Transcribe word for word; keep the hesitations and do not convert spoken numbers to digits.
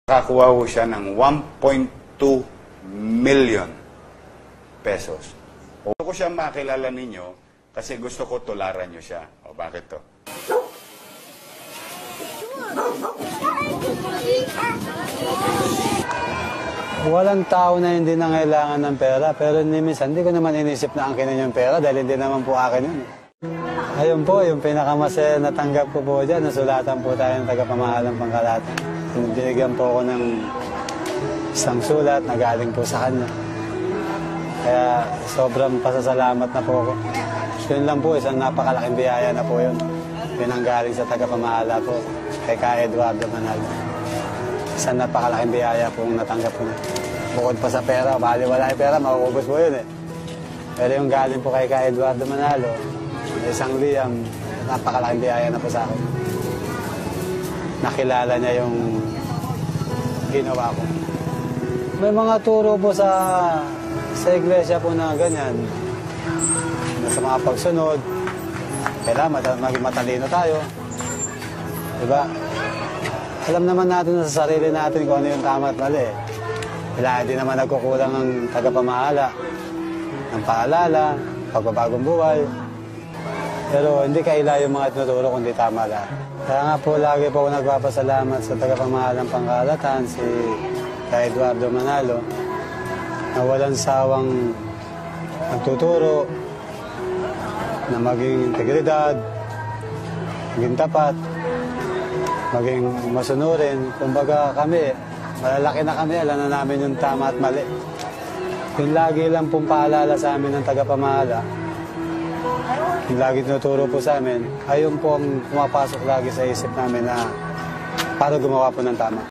Nakakuha ho siya ng one point two million pesos. Gusto ko siya makilala ninyo kasi gusto ko tularan nyo siya. O bakit to? Walang tao na hindi nangailangan ng pera, pero minsan hindi ko naman inisip na angkinin yung pera dahil hindi naman po akin yun. Ayun po, yung pinakamasaya na tanggap ko po dyan, nasulatan po tayo ng tagapamahalang Pangkalatan. Binigyan po ako ng isang sulat na galing po sa kanya. Kaya sobrang pasasalamat na po ako. Yun lang po, isang napakalaking biyaya na po yun. Yun ang galing sa tagapamahala po, kay Ka Eduardo Manalo. Isang napakalaking biyaya po yung natanggap ko na. Bukod pa sa pera, bali wala yung pera, makukubos po yun eh. Pero yung galing po kay Ka Eduardo Manalo, isang liyam, napakalaking biyaya na po sa akin. Nakilala niya yung ginawa ko. May mga turo po sa sa iglesia po na ganyan. Na sa mga pagsunod, kailangan maging matalino tayo. Diba? Alam naman natin sa sarili natin kung ano yung tama at mali. Kailangan din naman nagkukulang ang tagapamahala, ng paalala, pagbabagong buhay. Pero hindi kaila yung mga tinuturo kundi tama lahat. Kaya nga po lagi po ako nagpapasalamat sa tagapamahalang Pangkalatan, si Ka Eduardo Manalo, na walang sawang nagtuturo na maging integridad, maging tapat, maging masunurin. Kumbaga kami, malalaki na kami, alam na namin yung tama at mali. Yung lagi lang pong paalala sa amin ng tagapamahala, yung lagi tinuturo po sa amin, ayun po ang pumapasok lagi sa isip namin na para gumawa po ng tama.